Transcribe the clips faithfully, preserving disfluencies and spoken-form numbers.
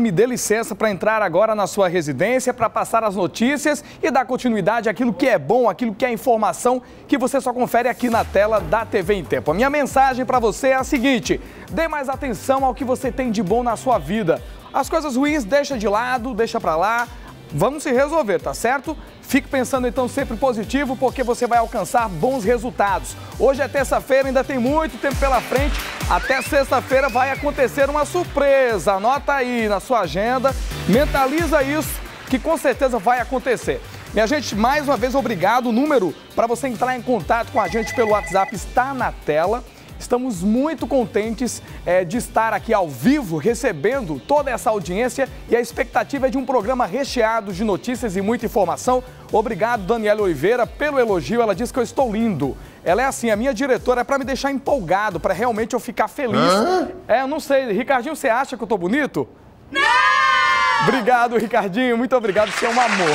me dê licença para entrar agora na sua residência para passar as notícias e dar continuidade àquilo que é bom, aquilo que é informação que você só confere aqui na tela da T V em Tempo. A minha mensagem para você é a seguinte: dê mais atenção ao que você tem de bom na sua vida. As coisas ruins deixa de lado, deixa para lá. Vamos se resolver, tá certo? Fique pensando então sempre positivo, porque você vai alcançar bons resultados. Hoje é terça-feira, ainda tem muito tempo pela frente. Até sexta-feira vai acontecer uma surpresa. Anota aí na sua agenda, mentaliza isso, que com certeza vai acontecer. Minha gente, mais uma vez, obrigado. O número para você entrar em contato com a gente pelo WhatsApp está na tela. Estamos muito contentes é, de estar aqui ao vivo, recebendo toda essa audiência, e a expectativa é de um programa recheado de notícias e muita informação. Obrigado, Daniela Oliveira, pelo elogio. Ela disse que eu estou lindo. Ela é assim, a minha diretora, é para me deixar empolgado, para realmente eu ficar feliz. Hã? É, eu não sei. Ricardinho, você acha que eu estou bonito? Não! Obrigado, Ricardinho. Muito obrigado, você é um amor.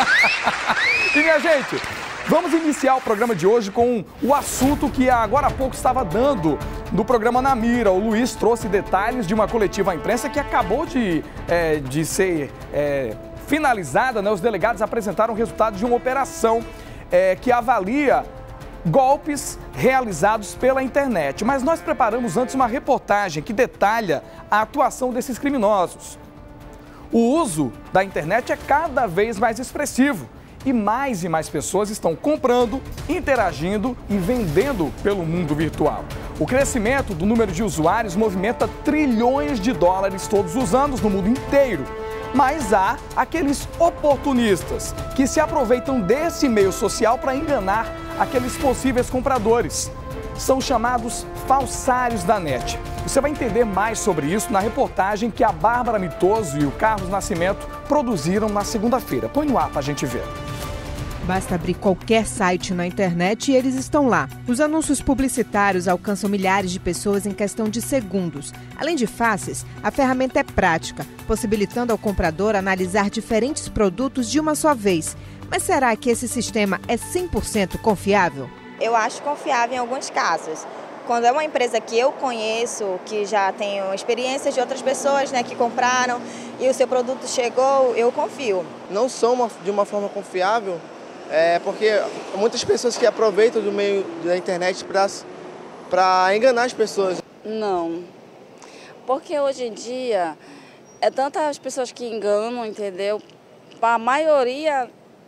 E, minha gente, vamos iniciar o programa de hoje com o assunto que agora há pouco estava dando no programa Na Mira. O Luiz trouxe detalhes de uma coletiva à imprensa que acabou de, é, de ser é, finalizada, né? Os delegados apresentaram o resultado de uma operação é, que avalia golpes realizados pela internet. Mas nós preparamos antes uma reportagem que detalha a atuação desses criminosos. O uso da internet é cada vez mais expressivo. E mais e mais pessoas estão comprando, interagindo e vendendo pelo mundo virtual. O crescimento do número de usuários movimenta trilhões de dólares todos os anos no mundo inteiro. Mas há aqueles oportunistas que se aproveitam desse meio social para enganar aqueles possíveis compradores. São chamados falsários da net. Você vai entender mais sobre isso na reportagem que a Bárbara Mitoso e o Carlos Nascimento produziram na segunda-feira. Põe no ar para a gente ver. Basta abrir qualquer site na internet e eles estão lá. Os anúncios publicitários alcançam milhares de pessoas em questão de segundos. Além de fáceis, a ferramenta é prática, possibilitando ao comprador analisar diferentes produtos de uma só vez. Mas será que esse sistema é cem por cento confiável? Eu acho confiável em alguns casos. Quando é uma empresa que eu conheço, que já tenho experiências de outras pessoas, né, que compraram e o seu produto chegou, eu confio. Não são uma, de uma forma confiável, é, porque muitas pessoas que aproveitam do meio da internet para enganar as pessoas. Não, porque hoje em dia é tantas pessoas que enganam, entendeu? A maioria,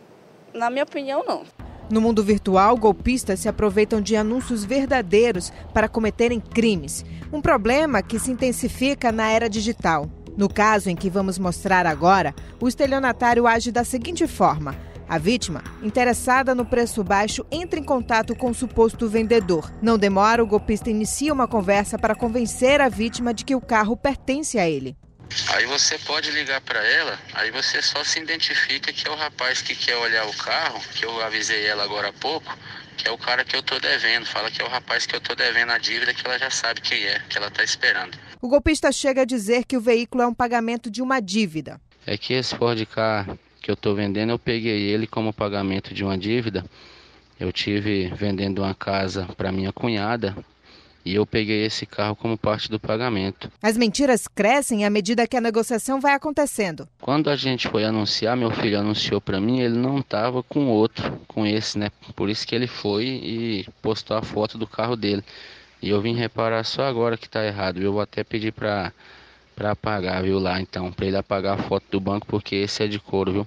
na minha opinião, não. No mundo virtual, golpistas se aproveitam de anúncios verdadeiros para cometerem crimes. Um problema que se intensifica na era digital. No caso em que vamos mostrar agora, o estelionatário age da seguinte forma: a vítima, interessada no preço baixo, entra em contato com o suposto vendedor. Não demora, o golpista inicia uma conversa para convencer a vítima de que o carro pertence a ele. Aí você pode ligar para ela, aí você só se identifica que é o rapaz que quer olhar o carro, que eu avisei ela agora há pouco, que é o cara que eu tô devendo. Fala que é o rapaz que eu tô devendo a dívida, que ela já sabe quem é, que ela tá esperando. O golpista chega a dizer que o veículo é um pagamento de uma dívida. É que esse Ford Ka que eu tô vendendo, eu peguei ele como pagamento de uma dívida. Eu tive vendendo uma casa para minha cunhada, e eu peguei esse carro como parte do pagamento. As mentiras crescem à medida que a negociação vai acontecendo. Quando a gente foi anunciar, meu filho anunciou para mim, ele não estava com outro, com esse, né? Por isso que ele foi e postou a foto do carro dele. E eu vim reparar só agora que está errado. Eu vou até pedir para para apagar, viu, lá então, para ele apagar a foto do banco, porque esse é de couro, viu?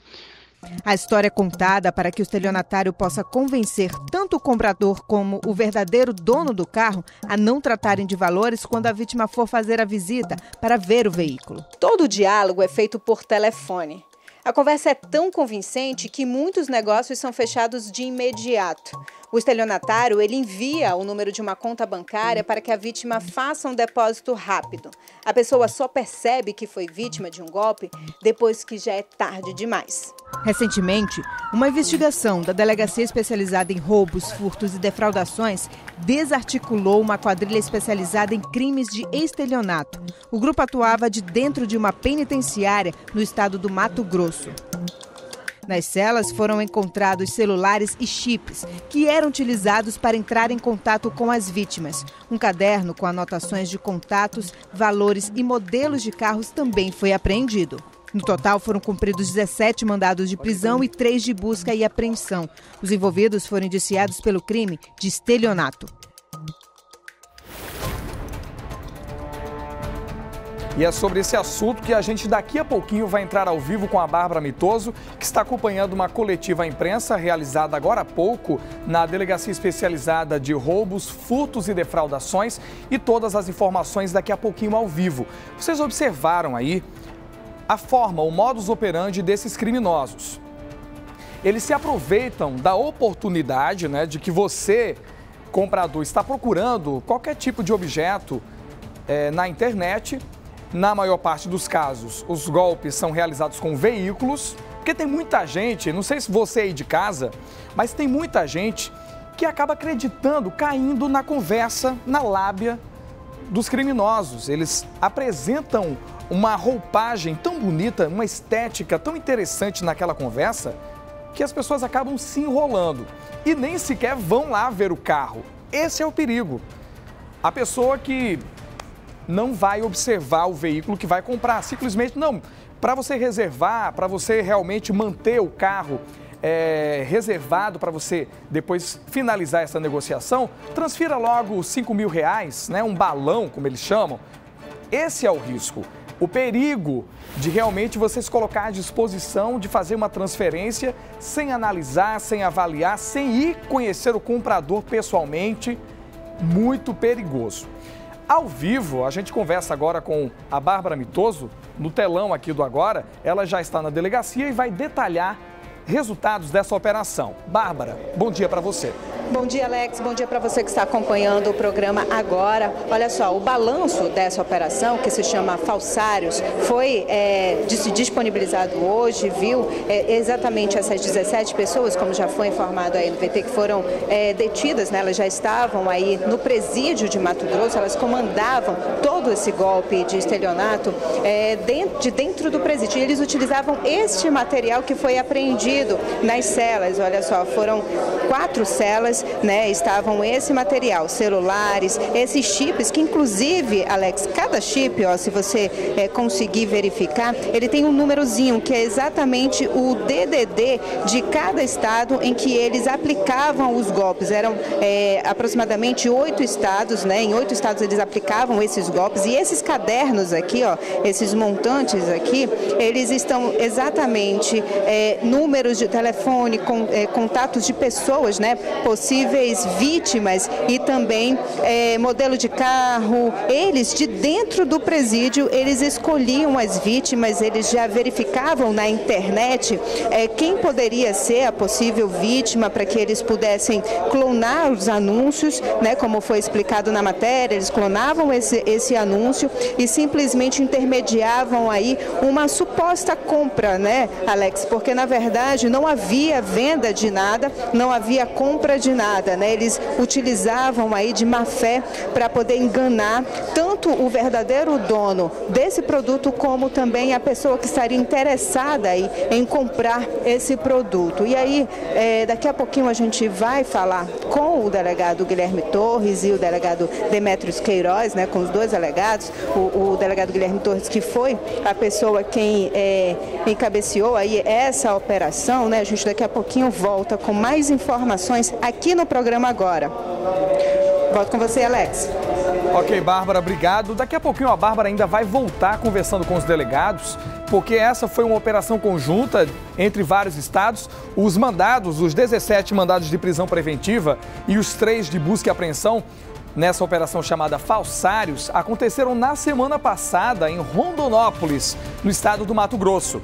A história é contada para que o estelionatário possa convencer tanto o comprador como o verdadeiro dono do carro a não tratarem de valores quando a vítima for fazer a visita para ver o veículo. Todo o diálogo é feito por telefone. A conversa é tão convincente que muitos negócios são fechados de imediato. O estelionatário, ele envia o número de uma conta bancária para que a vítima faça um depósito rápido. A pessoa só percebe que foi vítima de um golpe depois que já é tarde demais. Recentemente, uma investigação da Delegacia Especializada em Roubos, Furtos e Defraudações desarticulou uma quadrilha especializada em crimes de estelionato. O grupo atuava de dentro de uma penitenciária no estado do Mato Grosso. Nas celas foram encontrados celulares e chips que eram utilizados para entrar em contato com as vítimas. Um caderno com anotações de contatos, valores e modelos de carros também foi apreendido. No total, foram cumpridos dezessete mandados de prisão e três de busca e apreensão. Os envolvidos foram indiciados pelo crime de estelionato. E é sobre esse assunto que a gente daqui a pouquinho vai entrar ao vivo com a Bárbara Mitoso, que está acompanhando uma coletiva à imprensa realizada agora há pouco na Delegacia Especializada de Roubos, Furtos e Defraudações, e todas as informações daqui a pouquinho ao vivo. Vocês observaram aí a forma, o modus operandi desses criminosos. Eles se aproveitam da oportunidade, né, de que você, comprador, está procurando qualquer tipo de objeto é, na internet. Na maior parte dos casos, os golpes são realizados com veículos, porque tem muita gente, não sei se você aí de casa, mas tem muita gente que acaba acreditando, caindo na conversa, na lábia dos criminosos. Eles apresentam uma roupagem tão bonita, uma estética tão interessante naquela conversa, que as pessoas acabam se enrolando e nem sequer vão lá ver o carro. Esse é o perigo. A pessoa que não vai observar o veículo que vai comprar, simplesmente não. Para você reservar, para você realmente manter o carro é, reservado, para você depois finalizar essa negociação, transfira logo cinco mil reais, né, um balão, como eles chamam. Esse é o risco. O perigo de realmente você se colocar à disposição de fazer uma transferência sem analisar, sem avaliar, sem ir conhecer o comprador pessoalmente, muito perigoso. Ao vivo, a gente conversa agora com a Bárbara Mitoso, no telão aqui do Agora. Ela já está na delegacia e vai detalhar resultados dessa operação. Bárbara, bom dia para você. Bom dia, Alex. Bom dia para você que está acompanhando o programa agora. Olha só, o balanço dessa operação, que se chama Falsários, foi é, disponibilizado hoje, viu? É, exatamente essas dezessete pessoas, como já foi informado aí no V T, que foram é, detidas, né? Elas já estavam aí no presídio de Mato Grosso, elas comandavam todo esse golpe de estelionato é, dentro, de dentro do presídio. E eles utilizavam este material que foi apreendido nas celas. Olha só, foram quatro celas, né, estavam esse material, celulares, esses chips, que inclusive, Alex, cada chip, ó, se você é, conseguir verificar, ele tem um númerozinho, que é exatamente o D D D de cada estado em que eles aplicavam os golpes. Eram é, aproximadamente oito estados, né, em oito estados eles aplicavam esses golpes, e esses cadernos aqui, ó, esses montantes aqui, eles estão exatamente é, números de telefone, com, é, contatos de pessoas, né, possíveis vítimas, e também é, modelo de carro. Eles, de dentro do presídio, eles escolhiam as vítimas, eles já verificavam na internet é, quem poderia ser a possível vítima, para que eles pudessem clonar os anúncios, né, como foi explicado na matéria. Eles clonavam esse, esse anúncio e simplesmente intermediavam aí uma suposta compra, né, Alex? Porque, na verdade, não havia venda de nada, não havia compra de nada, né? Eles utilizavam aí de má fé para poder enganar tanto o verdadeiro dono desse produto, como também a pessoa que estaria interessada aí em comprar esse produto. E aí, é, daqui a pouquinho a gente vai falar com o delegado Guilherme Torres e o delegado Demetrios Queiroz, né, com os dois delegados. O, o delegado Guilherme Torres, que foi a pessoa quem é, encabeceou aí essa operação, né? A gente daqui a pouquinho volta com mais informações aqui no programa agora. Volto com você, Alex. Ok, Bárbara, obrigado. Daqui a pouquinho a Bárbara ainda vai voltar conversando com os delegados, porque essa foi uma operação conjunta entre vários estados. Os mandados, os dezessete mandados de prisão preventiva e os três de busca e apreensão nessa operação chamada Falsários aconteceram na semana passada em Rondonópolis, no estado do Mato Grosso.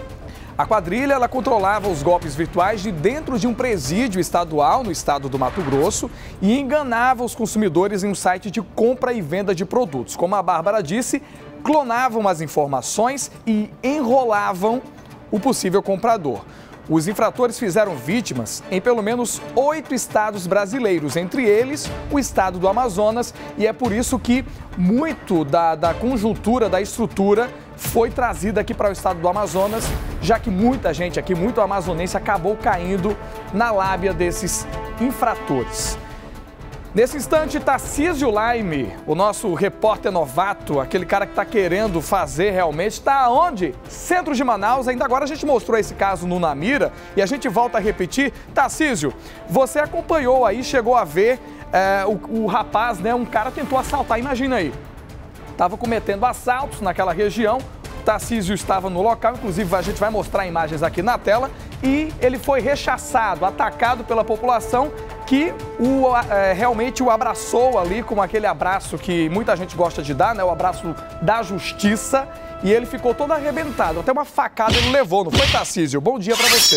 A quadrilha, ela controlava os golpes virtuais de dentro de um presídio estadual no estado do Mato Grosso e enganava os consumidores em um site de compra e venda de produtos. Como a Bárbara disse, clonavam as informações e enrolavam o possível comprador. Os infratores fizeram vítimas em pelo menos oito estados brasileiros, entre eles o estado do Amazonas, e é por isso que muito da, da conjuntura, da estrutura, foi trazida aqui para o estado do Amazonas, já que muita gente aqui, muito amazonense, acabou caindo na lábia desses infratores. Nesse instante, Tarcísio Laime, o nosso repórter novato, aquele cara que está querendo fazer realmente, está onde? Centro de Manaus. Ainda agora a gente mostrou esse caso no Namira e a gente volta a repetir. Tarcísio, você acompanhou aí, chegou a ver é, o, o rapaz, né? Um cara tentou assaltar, imagina aí. Estava cometendo assaltos naquela região. Tarcísio estava no local, inclusive a gente vai mostrar imagens aqui na tela, e ele foi rechaçado, atacado pela população que o, é, realmente o abraçou ali com aquele abraço que muita gente gosta de dar, né? O abraço da justiça, e ele ficou todo arrebentado, até uma facada ele levou, não foi, Tarcísio? Bom dia para você.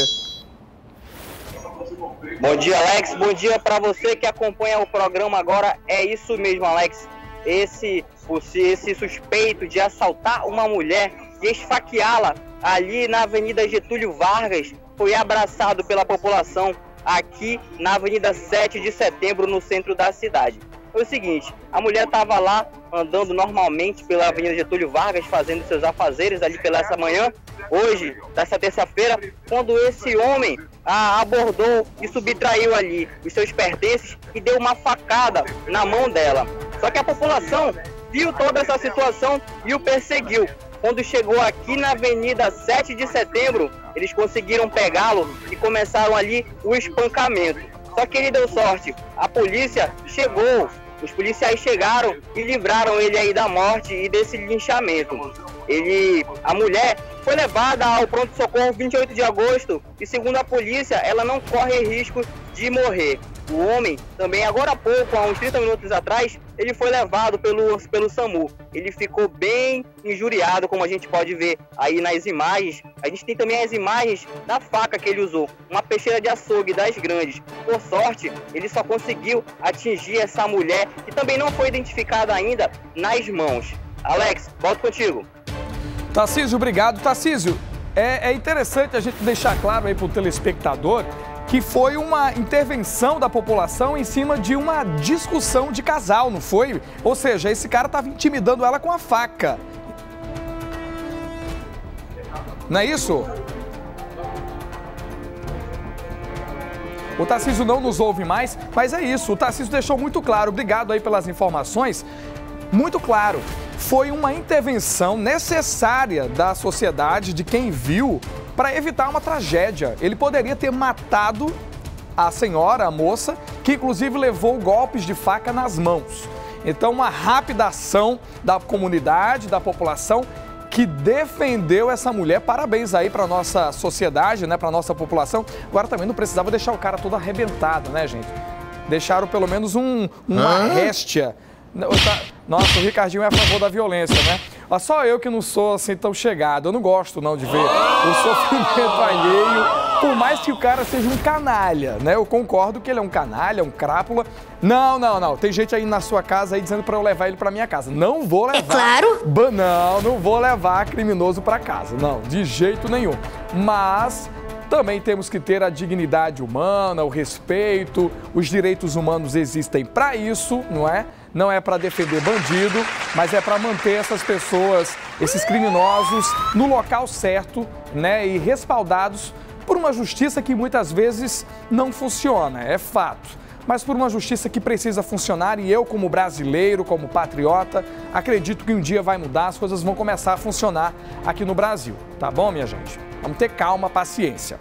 Bom dia, Alex, bom dia para você que acompanha o programa agora. É isso mesmo, Alex. Esse, esse suspeito de assaltar uma mulher e esfaqueá-la ali na Avenida Getúlio Vargas foi abraçado pela população aqui na Avenida sete de setembro, no centro da cidade. Foi o seguinte, a mulher estava lá andando normalmente pela Avenida Getúlio Vargas, fazendo seus afazeres ali pela essa manhã, hoje, dessa terça-feira, quando esse homem a abordou e subtraiu ali os seus pertences e deu uma facada na mão dela. Só que a população viu toda essa situação e o perseguiu. Quando chegou aqui na Avenida sete de setembro, eles conseguiram pegá-lo e começaram ali o espancamento. Só que ele deu sorte, a polícia chegou, os policiais chegaram e livraram ele aí da morte e desse linchamento. Ele, a mulher foi levada ao pronto-socorro vinte e oito de agosto e, segundo a polícia, ela não corre risco de morrer. O homem, também agora há pouco, há uns trinta minutos atrás, ele foi levado pelo, pelo SAMU. Ele ficou bem injuriado, como a gente pode ver aí nas imagens. A gente tem também as imagens da faca que ele usou, uma peixeira de açougue das grandes. Por sorte, ele só conseguiu atingir essa mulher, que também não foi identificada ainda, nas mãos. Alex, volto contigo. Tarcísio, obrigado. Tarcísio, é, é interessante a gente deixar claro aí para o telespectador que foi uma intervenção da população em cima de uma discussão de casal, não foi? Ou seja, esse cara estava intimidando ela com a faca. Não é isso? O Tarcísio não nos ouve mais, mas é isso. O Tarcísio deixou muito claro. Obrigado aí pelas informações. Muito claro. Foi uma intervenção necessária da sociedade, de quem viu, para evitar uma tragédia. Ele poderia ter matado a senhora, a moça, que inclusive levou golpes de faca nas mãos. Então, uma rápida ação da comunidade, da população, que defendeu essa mulher. Parabéns aí para nossa sociedade, né, para nossa população. Agora também não precisava deixar o cara todo arrebentado, né, gente? Deixaram pelo menos um, uma ah? réstia. Nossa, o Ricardinho é a favor da violência, né? Mas só eu que não sou assim tão chegado. Eu não gosto não de ver o sofrimento alheio, por mais que o cara seja um canalha, né? Eu concordo que ele é um canalha, um crápula. Não, não, não. Tem gente aí na sua casa aí dizendo pra eu levar ele pra minha casa. Não vou levar. É claro. Não, não vou levar criminoso pra casa. Não, de jeito nenhum. Mas também temos que ter a dignidade humana, o respeito. Os direitos humanos existem pra isso, não é? Não é para defender bandido, mas é para manter essas pessoas, esses criminosos, no local certo, né? E respaldados por uma justiça que muitas vezes não funciona, é fato. Mas por uma justiça que precisa funcionar, e eu, como brasileiro, como patriota, acredito que um dia vai mudar, as coisas vão começar a funcionar aqui no Brasil. Tá bom, minha gente? Vamos ter calma, paciência.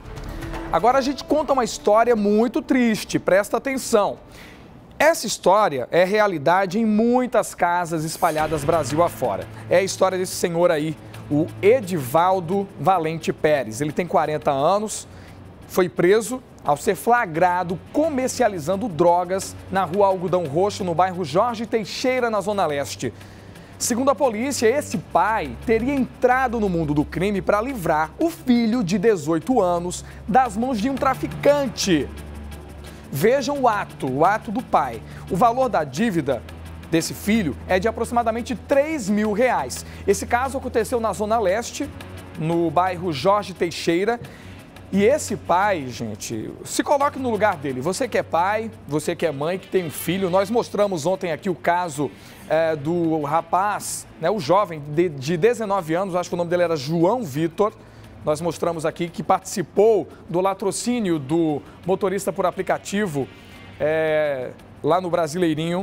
Agora a gente conta uma história muito triste, presta atenção. Essa história é realidade em muitas casas espalhadas Brasil afora. É a história desse senhor aí, o Edivaldo Valente Pérez. Ele tem quarenta anos, foi preso ao ser flagrado comercializando drogas na rua Algodão Roxo, no bairro Jorge Teixeira, na Zona Leste. Segundo a polícia, esse pai teria entrado no mundo do crime para livrar o filho de dezoito anos das mãos de um traficante. Vejam o ato, o ato do pai. O valor da dívida desse filho é de aproximadamente três mil reais. Esse caso aconteceu na Zona Leste, no bairro Jorge Teixeira. E esse pai, gente, se coloque no lugar dele. Você que é pai, você que é mãe, que tem um filho. Nós mostramos ontem aqui o caso é, do rapaz, né, o jovem de, de dezenove anos, acho que o nome dele era João Vitor. Nós mostramos aqui que participou do latrocínio do motorista por aplicativo é, lá no Brasileirinho.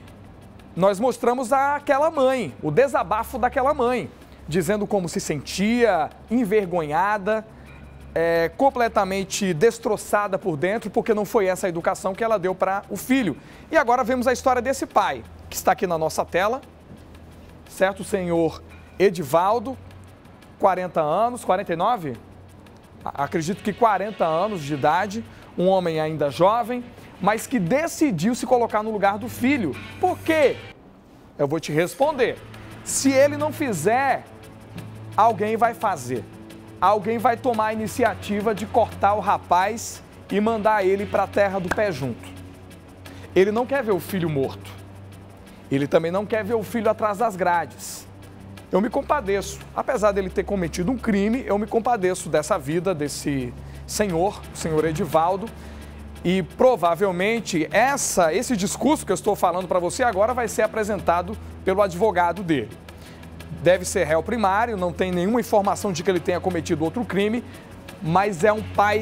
Nós mostramos aquela mãe, o desabafo daquela mãe, dizendo como se sentia, envergonhada, É, completamente destroçada por dentro, porque não foi essa a educação que ela deu para o filho. E agora vemos a história desse pai, que está aqui na nossa tela, certo? O senhor Edivaldo, quarenta anos, quarenta e nove? Acredito que quarenta anos de idade, um homem ainda jovem, mas que decidiu se colocar no lugar do filho. Por quê? Eu vou te responder. Se ele não fizer, alguém vai fazer. Alguém vai tomar a iniciativa de cortar o rapaz e mandar ele para a terra do pé junto. Ele não quer ver o filho morto. Ele também não quer ver o filho atrás das grades. Eu me compadeço. Apesar dele ter cometido um crime, eu me compadeço dessa vida, desse senhor, o senhor Edivaldo. E provavelmente essa, esse discurso que eu estou falando para você agora vai ser apresentado pelo advogado dele. Deve ser réu primário, não tem nenhuma informação de que ele tenha cometido outro crime, mas é um pai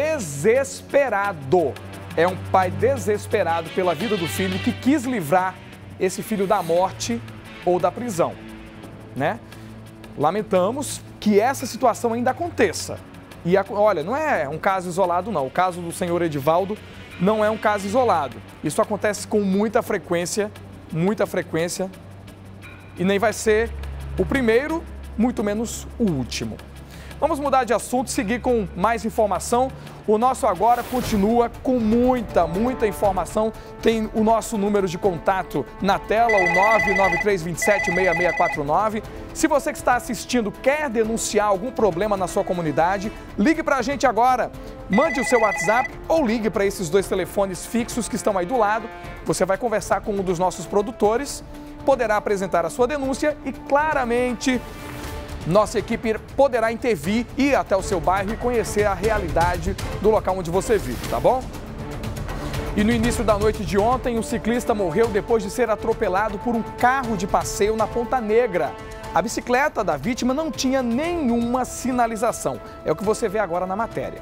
desesperado. É um pai desesperado pela vida do filho que quis livrar esse filho da morte ou da prisão, né? Lamentamos que essa situação ainda aconteça. E olha, não é um caso isolado não, o caso do senhor Edivaldo não é um caso isolado. Isso acontece com muita frequência, muita frequência, e nem vai ser o primeiro, muito menos o último. Vamos mudar de assunto, seguir com mais informação. O nosso Agora continua com muita, muita informação. Tem o nosso número de contato na tela, o nove nove três dois sete, seis seis quatro nove. Se você que está assistindo quer denunciar algum problema na sua comunidade, ligue para a gente agora. Mande o seu WhatsApp ou ligue para esses dois telefones fixos que estão aí do lado. Você vai conversar com um dos nossos produtores, poderá apresentar a sua denúncia e claramente nossa equipe poderá intervir, ir até o seu bairro e conhecer a realidade do local onde você vive, tá bom? E no início da noite de ontem, um ciclista morreu depois de ser atropelado por um carro de passeio na Ponta Negra. A bicicleta da vítima não tinha nenhuma sinalização. É o que você vê agora na matéria.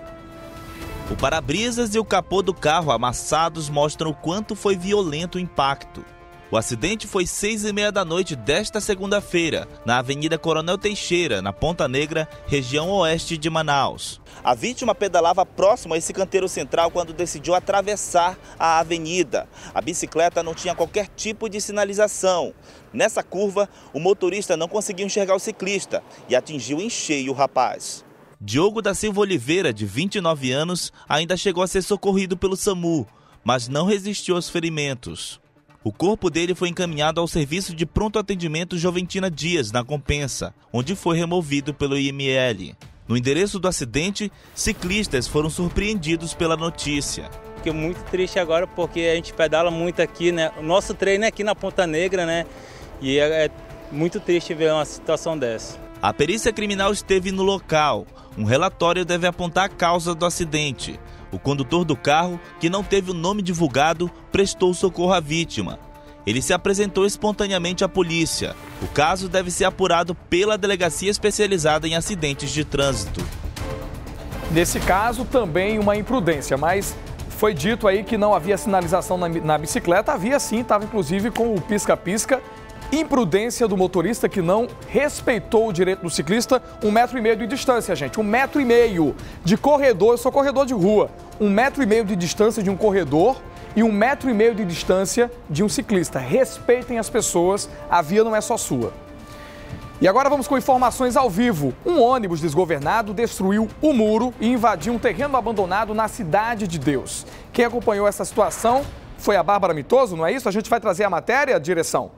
O para-brisas e o capô do carro amassados mostram o quanto foi violento o impacto. O acidente foi seis e meia da noite desta segunda-feira, na Avenida Coronel Teixeira, na Ponta Negra, região oeste de Manaus. A vítima pedalava próximo a esse canteiro central quando decidiu atravessar a avenida. A bicicleta não tinha qualquer tipo de sinalização. Nessa curva, o motorista não conseguiu enxergar o ciclista e atingiu em cheio o rapaz. Diogo da Silva Oliveira, de vinte e nove anos, ainda chegou a ser socorrido pelo SAMU, mas não resistiu aos ferimentos. O corpo dele foi encaminhado ao Serviço de Pronto Atendimento Joventina Dias, na Compensa, onde foi removido pelo I M L. No endereço do acidente, ciclistas foram surpreendidos pela notícia. Fiquei muito triste agora porque a gente pedala muito aqui, né? O nosso treino é aqui na Ponta Negra, né? E é, é muito triste ver uma situação dessa. A perícia criminal esteve no local. Um relatório deve apontar a causa do acidente. O condutor do carro, que não teve o nome divulgado, prestou socorro à vítima. Ele se apresentou espontaneamente à polícia. O caso deve ser apurado pela Delegacia Especializada em Acidentes de Trânsito. Nesse caso, também uma imprudência, mas foi dito aí que não havia sinalização na, na bicicleta. Havia sim, estava inclusive com o pisca-pisca. Imprudência do motorista que não respeitou o direito do ciclista. Um metro e meio de distância, gente. Um metro e meio de corredor. Eu sou corredor de rua. Um metro e meio de distância de um corredor e um metro e meio de distância de um ciclista. Respeitem as pessoas. A via não é só sua. E agora vamos com informações ao vivo. Um ônibus desgovernado destruiu o muro e invadiu um terreno abandonado na Cidade de Deus. Quem acompanhou essa situação foi a Bárbara Mitoso, não é isso? A gente vai trazer a matéria, direção?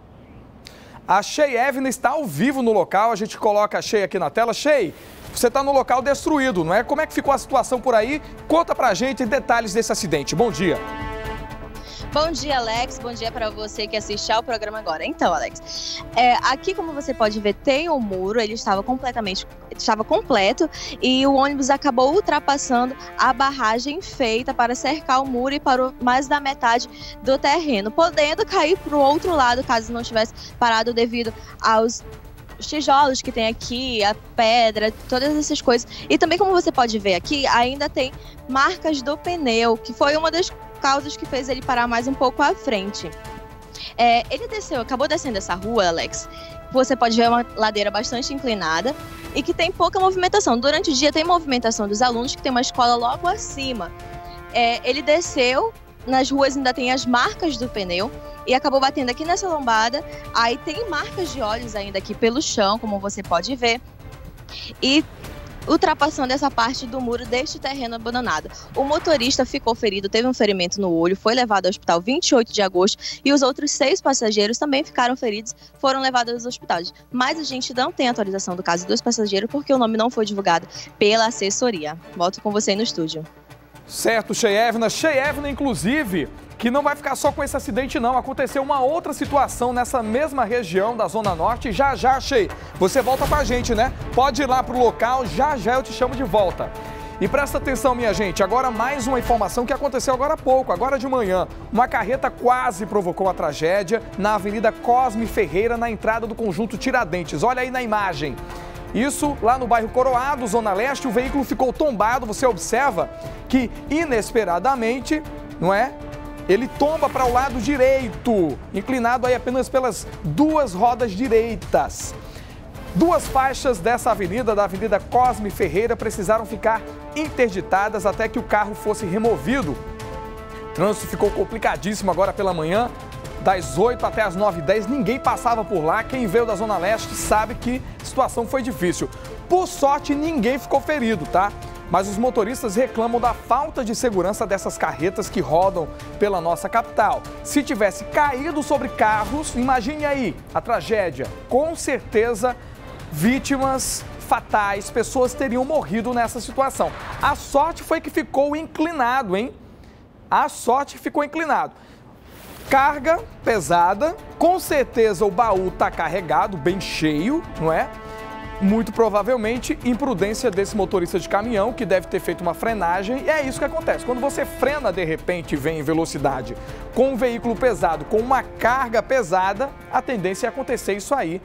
A Shei Evna está ao vivo no local, a gente coloca a Shei aqui na tela. Shei, você está no local destruído, não é? Como é que ficou a situação por aí? Conta pra gente detalhes desse acidente. Bom dia. Bom dia, Alex. Bom dia para você que assiste ao programa agora. Então, Alex, é, aqui como você pode ver, tem um muro, ele estava completamente, estava completo e o ônibus acabou ultrapassando a barragem feita para cercar o muro e parou mais da metade do terreno, podendo cair para o outro lado caso não tivesse parado devido aos os tijolos que tem aqui, a pedra, todas essas coisas. E também, como você pode ver aqui, ainda tem marcas do pneu, que foi uma das causas que fez ele parar mais um pouco à frente. É, ele desceu, acabou descendo essa rua, Alex. Você pode ver uma ladeira bastante inclinada e que tem pouca movimentação. Durante o dia tem movimentação dos alunos, que tem uma escola logo acima. É, ele desceu, nas ruas ainda tem as marcas do pneu, e acabou batendo aqui nessa lombada. Aí tem marcas de óleos ainda aqui pelo chão, como você pode ver. E ultrapassando essa parte do muro deste terreno abandonado. O motorista ficou ferido, teve um ferimento no olho, foi levado ao hospital vinte e oito de agosto e os outros seis passageiros também ficaram feridos, foram levados aos hospitais. Mas a gente não tem atualização do caso dos passageiros porque o nome não foi divulgado pela assessoria. Volto com você aí no estúdio. Certo, Cheyevna. Cheyevna, inclusive, que não vai ficar só com esse acidente não. Aconteceu uma outra situação nessa mesma região da Zona Norte. Já, já, Chey, você volta com a gente, né? Pode ir lá pro local, já, já eu te chamo de volta. E presta atenção, minha gente, agora mais uma informação que aconteceu agora há pouco, agora de manhã. Uma carreta quase provocou a tragédia na Avenida Cosme Ferreira, na entrada do conjunto Tiradentes. Olha aí na imagem. Isso lá no bairro Coroado, Zona Leste, o veículo ficou tombado. Você observa que, inesperadamente, não é? Ele tomba para o lado direito, inclinado aí apenas pelas duas rodas direitas. Duas faixas dessa avenida, da Avenida Cosme Ferreira, precisaram ficar interditadas até que o carro fosse removido. O trânsito ficou complicadíssimo agora pela manhã. Das oito até as nove e dez, ninguém passava por lá. Quem veio da Zona Leste sabe que a situação foi difícil. Por sorte, ninguém ficou ferido, tá? Mas os motoristas reclamam da falta de segurança dessas carretas que rodam pela nossa capital. Se tivesse caído sobre carros, imagine aí a tragédia. Com certeza, vítimas fatais, pessoas teriam morrido nessa situação. A sorte foi que ficou inclinado, hein? A sorte ficou inclinado. Carga pesada, com certeza o baú está carregado, bem cheio, não é? Muito provavelmente imprudência desse motorista de caminhão que deve ter feito uma frenagem, e é isso que acontece. Quando você frena de repente e vem em velocidade com um veículo pesado, com uma carga pesada, a tendência é acontecer isso aí.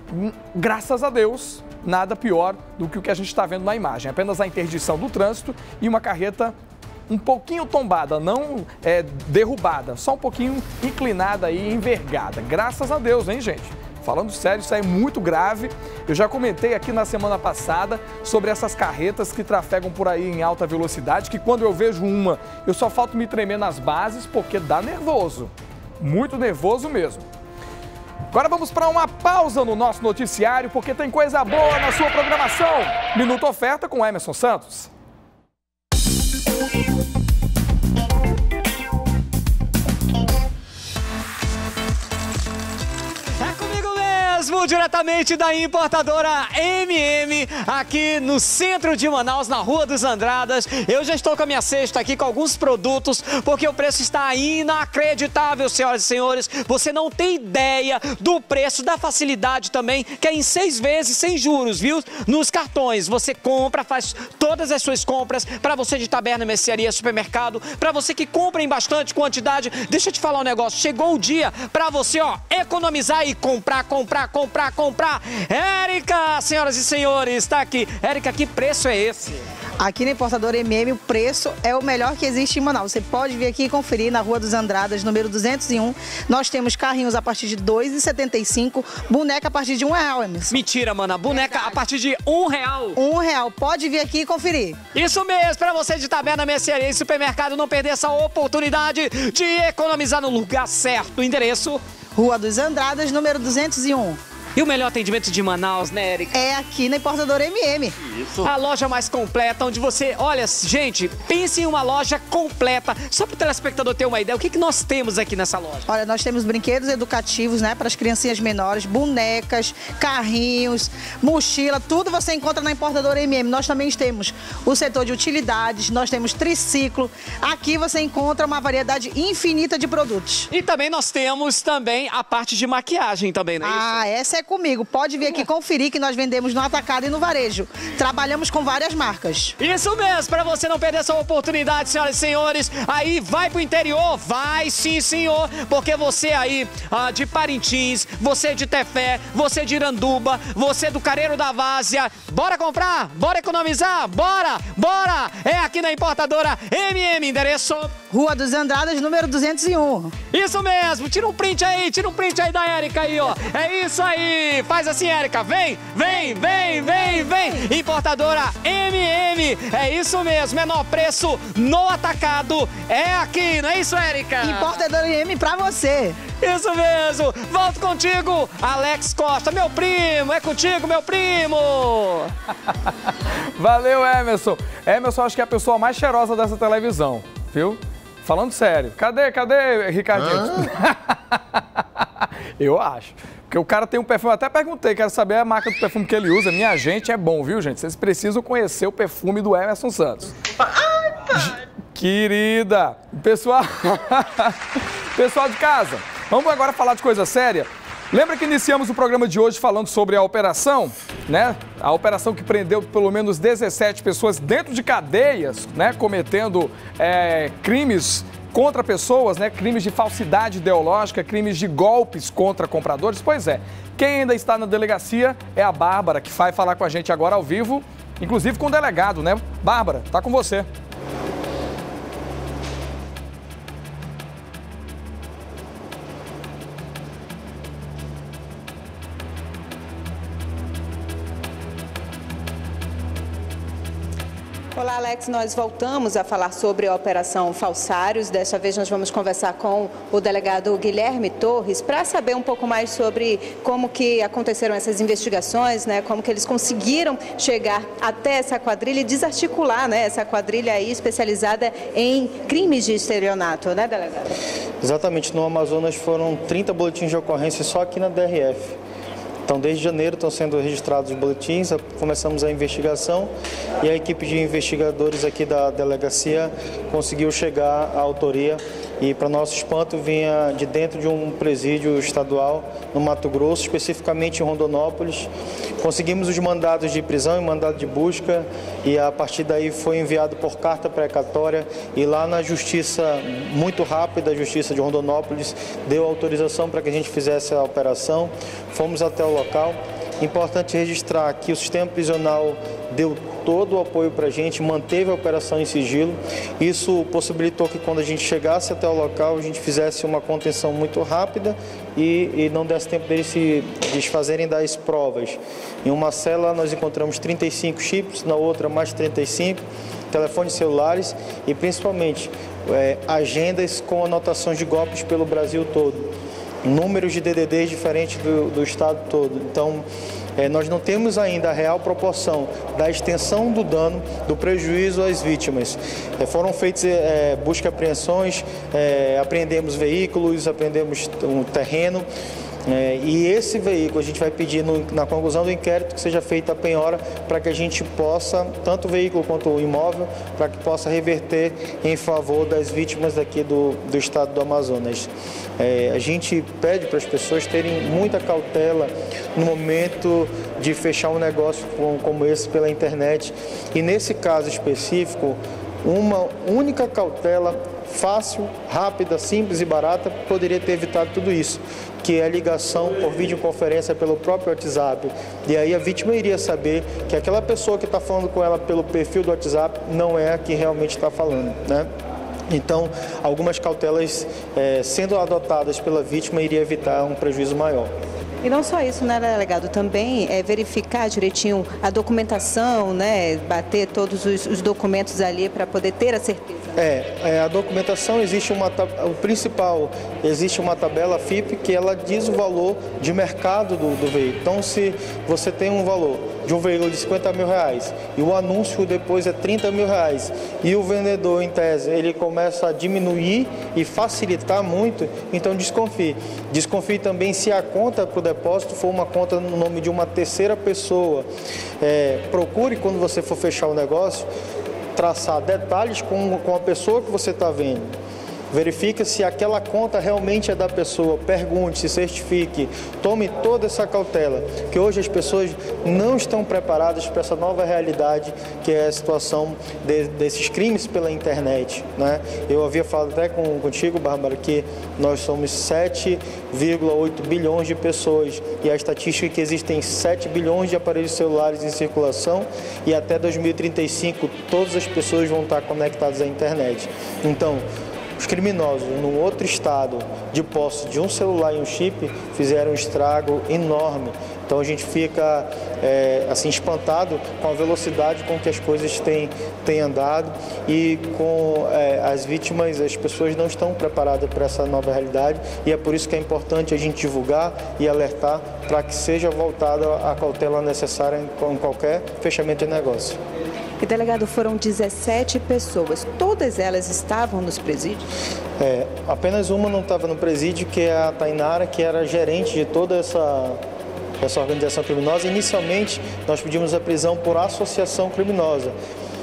Graças a Deus, nada pior do que o que a gente está vendo na imagem. Apenas a interdição do trânsito e uma carreta um pouquinho tombada, não é, derrubada, só um pouquinho inclinada e envergada. Graças a Deus, hein, gente? Falando sério, isso aí é muito grave. Eu já comentei aqui na semana passada sobre essas carretas que trafegam por aí em alta velocidade, que quando eu vejo uma, eu só falto me tremer nas bases porque dá nervoso. Muito nervoso mesmo. Agora vamos para uma pausa no nosso noticiário, porque tem coisa boa na sua programação. Minuto Oferta com Emerson Santos. Diretamente da importadora M M, aqui no centro de Manaus, na Rua dos Andradas. Eu já estou com a minha cesta aqui com alguns produtos, porque o preço está inacreditável, senhoras e senhores. Você não tem ideia do preço, da facilidade também, que é em seis vezes sem juros, viu? Nos cartões, você compra, faz todas as suas compras, para você de taberna, mercearia, supermercado, para você que compra em bastante quantidade. Deixa eu te falar um negócio, chegou o dia para você, ó, economizar e comprar, comprar, comprar. Comprar, comprar. Érica, senhoras e senhores, está aqui. Érica, que preço é esse? Aqui na importadora M M, o preço é o melhor que existe em Manaus. Você pode vir aqui e conferir na Rua dos Andradas, número duzentos e um. Nós temos carrinhos a partir de dois reais e setenta e cinco centavos, boneca a partir de um real, Emerson. Mentira, mana. Boneca Verdade. A partir de um real. Um real. Pode vir aqui e conferir. Isso mesmo, para você de taberna, mercearia e supermercado não perder essa oportunidade de economizar no lugar certo. O endereço? Rua dos Andradas, número duzentos e um. E o melhor atendimento de Manaus, né, Érica? É aqui na Importadora M M. Isso. A loja mais completa, onde você... Olha, gente, pense em uma loja completa. Só para o telespectador ter uma ideia, o que, que nós temos aqui nessa loja? Olha, nós temos brinquedos educativos, né, para as criancinhas menores, bonecas, carrinhos, mochila, tudo você encontra na Importadora M M. Nós também temos o setor de utilidades, nós temos triciclo. Aqui você encontra uma variedade infinita de produtos. E também nós temos também a parte de maquiagem também, não é isso? Ah, essa é comigo. Pode vir aqui conferir que nós vendemos no atacado e no varejo. Trabalhamos com várias marcas. Isso mesmo, para você não perder essa oportunidade, senhoras e senhores. Aí vai pro interior, vai sim, senhor, porque você aí ah, de Parintins, você de Tefé, você de Iranduba, você do Careiro da Várzea, bora comprar, bora economizar, bora, bora! É aqui na Importadora M M, endereço Rua dos Andradas, número duzentos e um. Isso mesmo, tira um print aí, tira um print aí da Érica aí, ó. É isso aí, faz assim, Érica, vem, vem, vem, vem, vem. Importadora M M, é isso mesmo, menor preço no atacado, é aqui, não é isso, Érica? Importadora M M pra você. Isso mesmo, volto contigo, Alex Costa, meu primo, é contigo, meu primo. Valeu, Emerson. Emerson, acho que é a pessoa mais cheirosa dessa televisão, viu? Falando sério. Cadê, cadê, Ricardinho? Eu acho. Porque o cara tem um perfume, eu até perguntei, quero saber a marca do perfume que ele usa. Minha gente, é bom, viu, gente? Vocês precisam conhecer o perfume do Emerson Santos. Ai, pai. Querida, pessoal, pessoal de casa, vamos agora falar de coisa séria. Lembra que iniciamos o programa de hoje falando sobre a operação, né? A operação que prendeu pelo menos dezessete pessoas dentro de cadeias, né? Cometendo é, crimes contra pessoas, né? Crimes de falsidade ideológica, crimes de golpes contra compradores. Pois é, quem ainda está na delegacia é a Bárbara, que vai falar com a gente agora ao vivo, inclusive com o delegado, né? Bárbara, tá com você. Olá, Alex. Nós voltamos a falar sobre a Operação Falsários. Desta vez nós vamos conversar com o delegado Guilherme Torres para saber um pouco mais sobre como que aconteceram essas investigações, né? Como que eles conseguiram chegar até essa quadrilha e desarticular, né? Essa quadrilha aí especializada em crimes de estelionato, né, delegado? Exatamente. No Amazonas foram trinta boletins de ocorrência só aqui na D R F. Então, desde janeiro estão sendo registrados os boletins, começamos a investigação e a equipe de investigadores aqui da delegacia conseguiu chegar à autoria e, para nosso espanto, vinha de dentro de um presídio estadual no Mato Grosso, especificamente em Rondonópolis. Conseguimos os mandados de prisão e mandado de busca e, a partir daí, foi enviado por carta precatória e lá na justiça, muito rápida, a justiça de Rondonópolis deu autorização para que a gente fizesse a operação. Fomos até o local. Importante registrar que o sistema prisional deu todo o apoio para a gente, manteve a operação em sigilo. Isso possibilitou que quando a gente chegasse até o local, a gente fizesse uma contenção muito rápida e, e não desse tempo deles se desfazerem das provas. Em uma cela nós encontramos trinta e cinco chips, na outra mais trinta e cinco, telefones celulares e principalmente é, agendas com anotações de golpes pelo Brasil todo. Números de D D Ds diferentes do, do estado todo. Então, é, nós não temos ainda a real proporção da extensão do dano, do prejuízo às vítimas. É, foram feitas é, busca e apreensões, é, apreendemos veículos, apreendemos um terreno. É, e esse veículo a gente vai pedir no, na conclusão do inquérito que seja feita a penhora para que a gente possa, tanto o veículo quanto o imóvel, para que possa reverter em favor das vítimas daqui do, do estado do Amazonas. É, a gente pede para as pessoas terem muita cautela no momento de fechar um negócio como, como esse pela internet e nesse caso específico, uma única cautela fácil, rápida, simples e barata poderia ter evitado tudo isso, que é a ligação por videoconferência pelo próprio WhatsApp. E aí a vítima iria saber que aquela pessoa que está falando com ela pelo perfil do WhatsApp não é a que realmente está falando, né? Então, algumas cautelas é, sendo adotadas pela vítima iria evitar um prejuízo maior. E não só isso, né, delegado? Também é verificar direitinho a documentação, né? Bater todos os, os documentos ali para poder ter a certeza. É, é, a documentação, existe uma, o principal, existe uma tabela F I P que ela diz o valor de mercado do, do veículo. Então, se você tem um valor de um veículo de cinquenta mil reais e o anúncio depois é trinta mil reais e o vendedor, em tese, ele começa a diminuir e facilitar muito, então desconfie. Desconfie também se a conta para o depósito for uma conta no nome de uma terceira pessoa. É, procure, quando você for fechar o negócio, traçar detalhes com, com a pessoa que você está vendo. Verifique se aquela conta realmente é da pessoa, pergunte, se certifique, tome toda essa cautela, que hoje as pessoas não estão preparadas para essa nova realidade que é a situação de, desses crimes pela internet, né? Eu havia falado até com, contigo, Bárbara, que nós somos sete vírgula oito bilhões de pessoas e a estatística é que existem sete bilhões de aparelhos celulares em circulação e até dois mil e trinta e cinco todas as pessoas vão estar conectadas à internet. Então, os criminosos, num outro estado, de posse de um celular e um chip, fizeram um estrago enorme. Então a gente fica é, assim, espantado com a velocidade com que as coisas têm, têm andado e com é, as vítimas, as pessoas não estão preparadas para essa nova realidade e é por isso que é importante a gente divulgar e alertar para que seja voltada a cautela necessária em qualquer fechamento de negócio. E, delegado, foram dezessete pessoas. Todas elas estavam nos presídios? É, apenas uma não estava no presídio, que é a Tainara, que era gerente de toda essa, essa organização criminosa. Inicialmente, nós pedimos a prisão por associação criminosa.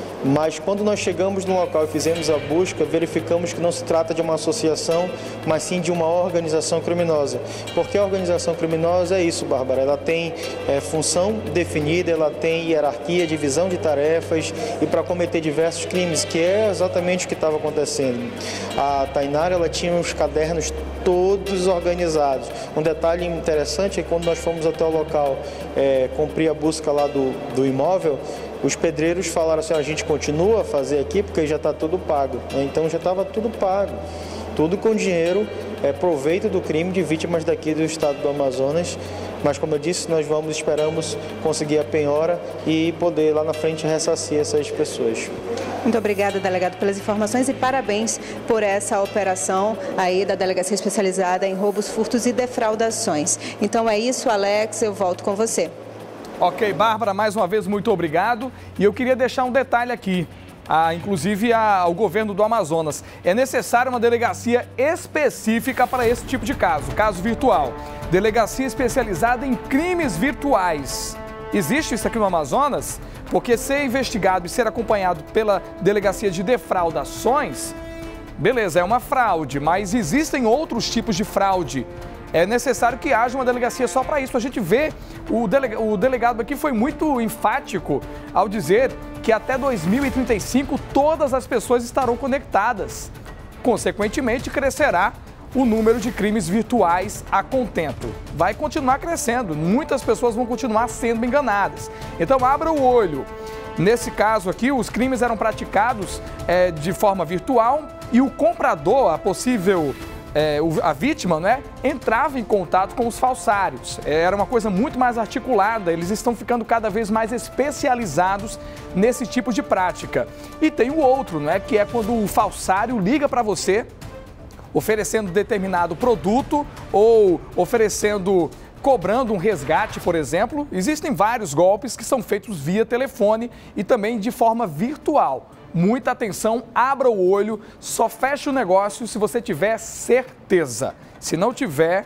Mas quando nós chegamos no local e fizemos a busca, verificamos que não se trata de uma associação, mas sim de uma organização criminosa. Porque a organização criminosa é isso, Bárbara, ela tem é, função definida, ela tem hierarquia, divisão de tarefas e para cometer diversos crimes, que é exatamente o que estava acontecendo. A Tainara, ela tinha os cadernos todos organizados. Um detalhe interessante é que quando nós fomos até o local é, cumprir a busca lá do, do imóvel, os pedreiros falaram assim, a gente continua a fazer aqui porque já está tudo pago. Então já estava tudo pago, tudo com dinheiro, é, proveito do crime de vítimas daqui do estado do Amazonas. Mas como eu disse, nós vamos, esperamos conseguir a penhora e poder lá na frente ressarcir essas pessoas. Muito obrigada, delegado, pelas informações e parabéns por essa operação aí da Delegacia Especializada em Roubos, Furtos e Defraudações. Então é isso, Alex, eu volto com você. Ok, Bárbara, mais uma vez, muito obrigado. E eu queria deixar um detalhe aqui, ah, inclusive a, ao governo do Amazonas. É necessária uma delegacia específica para esse tipo de caso, caso virtual. Delegacia especializada em crimes virtuais. Existe isso aqui no Amazonas? Porque ser investigado e ser acompanhado pela Delegacia de Defraudações, beleza, é uma fraude, mas existem outros tipos de fraude. É necessário que haja uma delegacia só para isso. A gente vê, o, delega, o delegado aqui foi muito enfático ao dizer que até dois mil e trinta e cinco todas as pessoas estarão conectadas. Consequentemente, crescerá o número de crimes virtuais a contento. Vai continuar crescendo, muitas pessoas vão continuar sendo enganadas. Então, abra o olho. Nesse caso aqui, os crimes eram praticados é, de forma virtual e o comprador, a possível... É, a vítima, né, entrava em contato com os falsários. Era uma coisa muito mais articulada, eles estão ficando cada vez mais especializados nesse tipo de prática. E tem o outro, né, que é quando o falsário liga para você oferecendo determinado produto ou oferecendo, cobrando um resgate, por exemplo. Existem vários golpes que são feitos via telefone e também de forma virtual. Muita atenção, abra o olho, só feche o negócio se você tiver certeza. Se não tiver,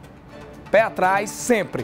pé atrás sempre.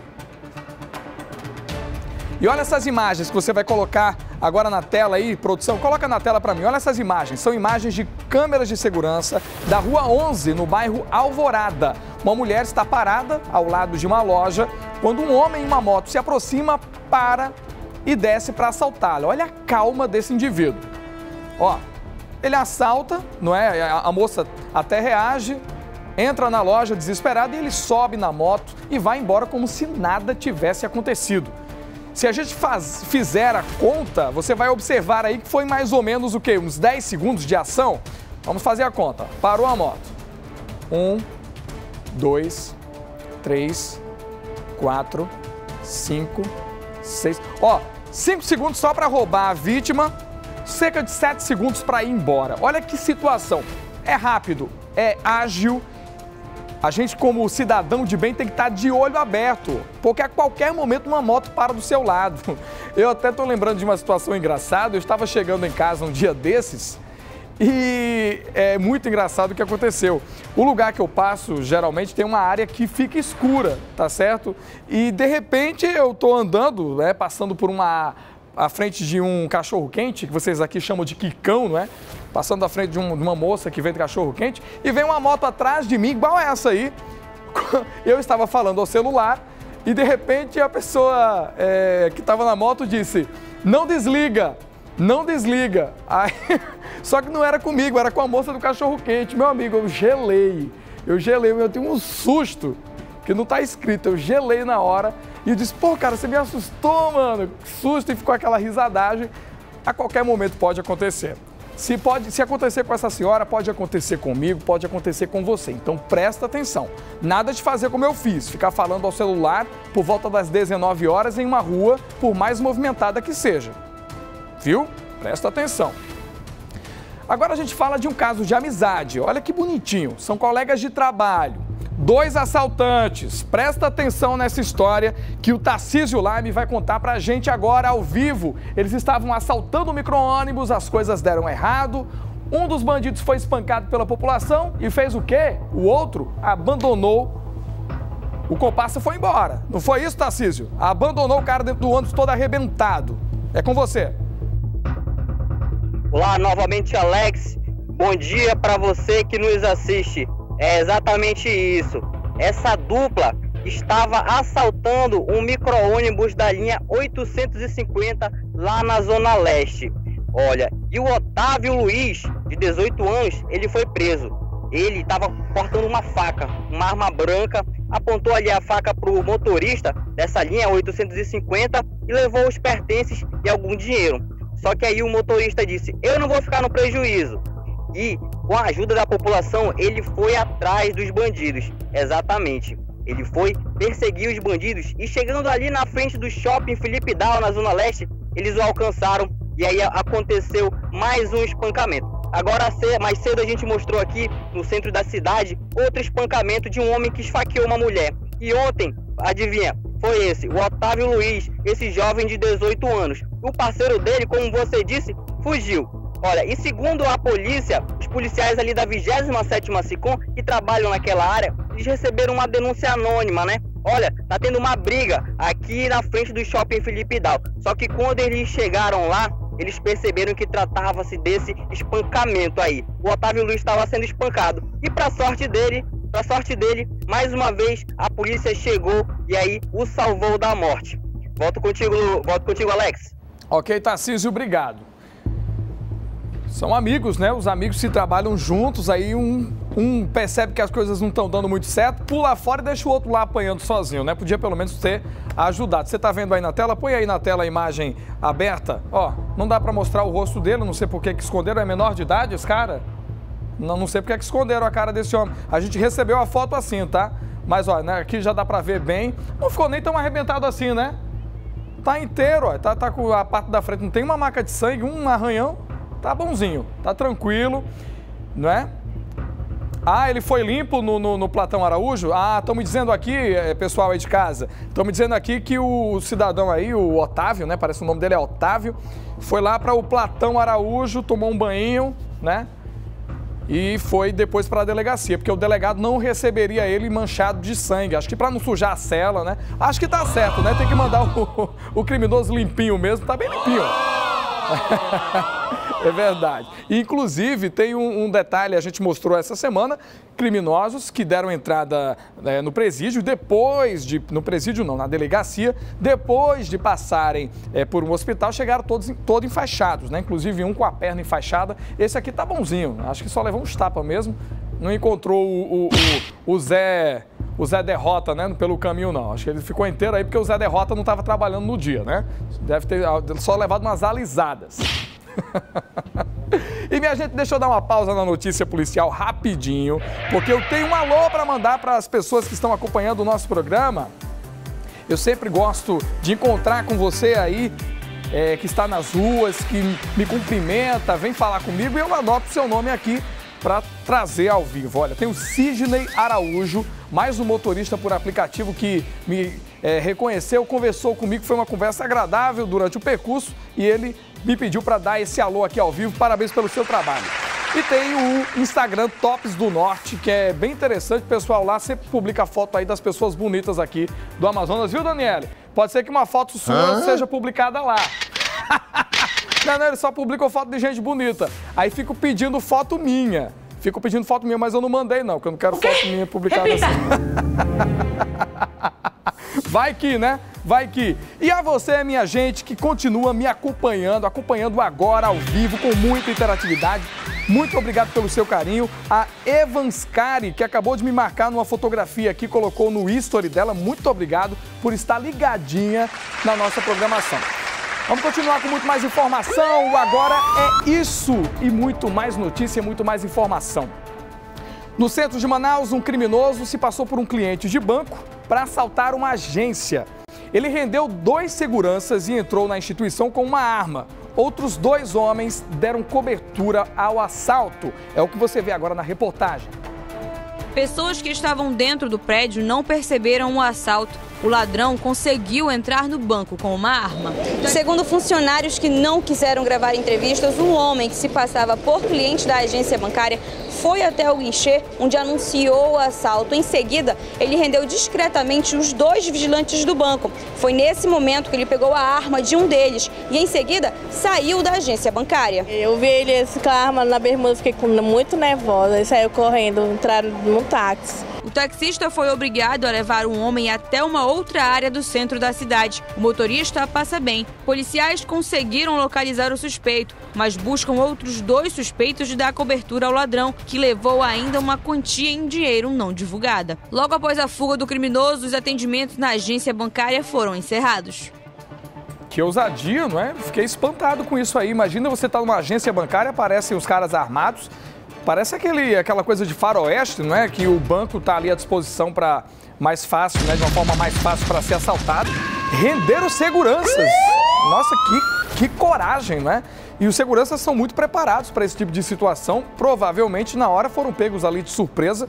E olha essas imagens que você vai colocar agora na tela aí, produção, coloca na tela para mim. Olha essas imagens, são imagens de câmeras de segurança da Rua onze, no bairro Alvorada. Uma mulher está parada ao lado de uma loja quando um homem em uma moto se aproxima, para e desce para assaltá-la. Olha a calma desse indivíduo. Ó, ele assalta, não é? A, a moça até reage, entra na loja desesperada e ele sobe na moto e vai embora como se nada tivesse acontecido. Se a gente faz, fizer a conta, você vai observar aí que foi mais ou menos o quê? Uns dez segundos de ação? Vamos fazer a conta. Parou a moto. Um, dois, três, quatro, cinco, seis... Ó, cinco segundos só para roubar a vítima, cerca de sete segundos para ir embora. Olha que situação. É rápido, é ágil. A gente, como cidadão de bem, tem que estar de olho aberto, porque a qualquer momento uma moto para do seu lado. Eu até estou lembrando de uma situação engraçada. Eu estava chegando em casa um dia desses e é muito engraçado o que aconteceu. O lugar que eu passo, geralmente, tem uma área que fica escura, tá certo? E, de repente, eu estou andando, né, passando por uma... à frente de um cachorro-quente, que vocês aqui chamam de quicão, não é? Passando à frente de, um, de uma moça que vende cachorro-quente, e vem uma moto atrás de mim, igual essa aí. Eu estava falando ao celular e, de repente, a pessoa é, que estava na moto disse, não desliga, não desliga. Aí, só que não era comigo, era com a moça do cachorro-quente. Meu amigo, eu gelei, eu gelei, eu tenho um susto, que não está escrito, eu gelei na hora. E eu disse, pô, cara, você me assustou, mano. Que susto, e ficou aquela risadagem. A qualquer momento pode acontecer. Se, pode, se acontecer com essa senhora, pode acontecer comigo, pode acontecer com você. Então presta atenção. Nada de fazer como eu fiz, ficar falando ao celular por volta das dezenove horas em uma rua, por mais movimentada que seja. Viu? Presta atenção. Agora a gente fala de um caso de amizade. Olha que bonitinho. São colegas de trabalho. Dois assaltantes, presta atenção nessa história que o Tarcísio Lime vai contar pra gente agora ao vivo. Eles estavam assaltando o micro-ônibus, as coisas deram errado. Um dos bandidos foi espancado pela população e fez o quê? O outro abandonou o compasso e foi embora. Não foi isso, Tarcísio? Abandonou o cara dentro do ônibus todo arrebentado. É com você. Olá, novamente, Alex. Bom dia pra você que nos assiste. É exatamente isso. Essa dupla estava assaltando um micro-ônibus da linha oitocentos e cinquenta lá na Zona Leste. Olha, e o Otávio Luiz, de dezoito anos, ele foi preso. Ele estava portando uma faca, uma arma branca, apontou ali a faca para o motorista dessa linha oitocentos e cinquenta e levou os pertences e algum dinheiro. Só que aí o motorista disse, eu não vou ficar no prejuízo. E, com a ajuda da população, ele foi atrás dos bandidos. Exatamente. Ele foi perseguir os bandidos e, chegando ali na frente do shopping Felipe Dal, na Zona Leste, eles o alcançaram e aí aconteceu mais um espancamento. Agora, mais cedo, a gente mostrou aqui, no centro da cidade, outro espancamento de um homem que esfaqueou uma mulher. E ontem, adivinha, foi esse, o Otávio Luiz, esse jovem de dezoito anos. O parceiro dele, como você disse, fugiu. Olha, e segundo a polícia, os policiais ali da vigésima sétima SICOM, que trabalham naquela área, eles receberam uma denúncia anônima, né? Olha, tá tendo uma briga aqui na frente do shopping Felipe Dal. Só que quando eles chegaram lá, eles perceberam que tratava-se desse espancamento aí. O Otávio Luiz estava sendo espancado. E para sorte dele, para sorte dele, mais uma vez a polícia chegou e aí o salvou da morte. Volto contigo, volto contigo, Alex. Ok, Tarcísio, obrigado. São amigos, né? Os amigos se trabalham juntos, aí um, um percebe que as coisas não estão dando muito certo, pula fora e deixa o outro lá apanhando sozinho, né? Podia pelo menos ter ajudado. Você tá vendo aí na tela? Põe aí na tela a imagem aberta. Ó, não dá para mostrar o rosto dele, não sei por que que esconderam, é menor de idade esse cara? Não, não sei por que que esconderam a cara desse homem. A gente recebeu a foto assim, tá? Mas, ó, né, aqui já dá para ver bem. Não ficou nem tão arrebentado assim, né? Tá inteiro, ó, tá, tá com a parte da frente, não tem uma marca de sangue, um arranhão. Tá bonzinho, tá tranquilo, não é? Ah, ele foi limpo no, no, no Platão Araújo? Ah, estão me dizendo aqui, pessoal aí de casa, estão me dizendo aqui que o cidadão aí, o Otávio, né? Parece que o nome dele é Otávio, foi lá para o Platão Araújo, tomou um banho, né? E foi depois para a delegacia, porque o delegado não receberia ele manchado de sangue. Acho que para não sujar a cela, né? Acho que tá certo, né? Tem que mandar o, o criminoso limpinho mesmo, tá bem limpinho. É verdade. Inclusive, tem um, um detalhe, a gente mostrou essa semana, criminosos que deram entrada é, no presídio, depois de... No presídio não, na delegacia, depois de passarem é, por um hospital, chegaram todos todo enfaixados, né? Inclusive um com a perna enfaixada. Esse aqui tá bonzinho, acho que só levou uns tapas mesmo. Não encontrou o, o, o, o Zé... O Zé Derrota, né? Pelo caminho, não. Acho que ele ficou inteiro aí porque o Zé Derrota não estava trabalhando no dia, né? Deve ter só levado umas alisadas. E, minha gente, deixa eu dar uma pausa na notícia policial rapidinho, porque eu tenho um alô para mandar para as pessoas que estão acompanhando o nosso programa. Eu sempre gosto de encontrar com você aí, é, que está nas ruas, que me cumprimenta, vem falar comigo e eu anoto o seu nome aqui para trazer ao vivo. Olha, tem o Sidney Araújo, mais um motorista por aplicativo que me é, reconheceu, conversou comigo, foi uma conversa agradável durante o percurso e ele me pediu para dar esse alô aqui ao vivo. Parabéns pelo seu trabalho. E tem o Instagram Tops do Norte, que é bem interessante, o pessoal lá sempre publica foto aí das pessoas bonitas aqui do Amazonas, viu, Daniele? Pode ser que uma foto sua Hã? seja publicada lá. Não, não, ele só publicou foto de gente bonita. Aí fico pedindo foto minha. Fico pedindo foto minha, mas eu não mandei não, porque eu não quero foto minha publicada assim. Vai que, né? Vai que. E a você, minha gente, que continua me acompanhando, acompanhando agora ao vivo, com muita interatividade. Muito obrigado pelo seu carinho. A Evanscari, que acabou de me marcar numa fotografia aqui, colocou no history dela. Muito obrigado por estar ligadinha na nossa programação. Vamos continuar com muito mais informação. O Agora é isso e muito mais notícia, muito mais informação. No centro de Manaus, um criminoso se passou por um cliente de banco para assaltar uma agência. Ele rendeu dois seguranças e entrou na instituição com uma arma. Outros dois homens deram cobertura ao assalto. É o que você vê agora na reportagem. Pessoas que estavam dentro do prédio não perceberam o assalto. O ladrão conseguiu entrar no banco com uma arma. Segundo funcionários que não quiseram gravar entrevistas, um homem que se passava por cliente da agência bancária foi até o guichê, onde anunciou o assalto. Em seguida, ele rendeu discretamente os dois vigilantes do banco. Foi nesse momento que ele pegou a arma de um deles e, em seguida, saiu da agência bancária. Eu vi ele com a arma na bermuda, fiquei muito nervosa. Ele saiu correndo, entraram no táxi. O taxista foi obrigado a levar um homem até uma outra área do centro da cidade. O motorista passa bem. Policiais conseguiram localizar o suspeito, mas buscam outros dois suspeitos de dar cobertura ao ladrão, que levou ainda uma quantia em dinheiro não divulgada. Logo após a fuga do criminoso, os atendimentos na agência bancária foram encerrados. Que ousadia, não é? Fiquei espantado com isso aí. Imagina você estar numa agência bancária, aparecem os caras armados. Parece aquele, aquela coisa de faroeste, não é? Que o banco está ali à disposição para mais fácil, né? De uma forma mais fácil para ser assaltado. Renderam seguranças. Nossa, que, que coragem, né? E os seguranças são muito preparados para esse tipo de situação. Provavelmente, na hora, foram pegos ali de surpresa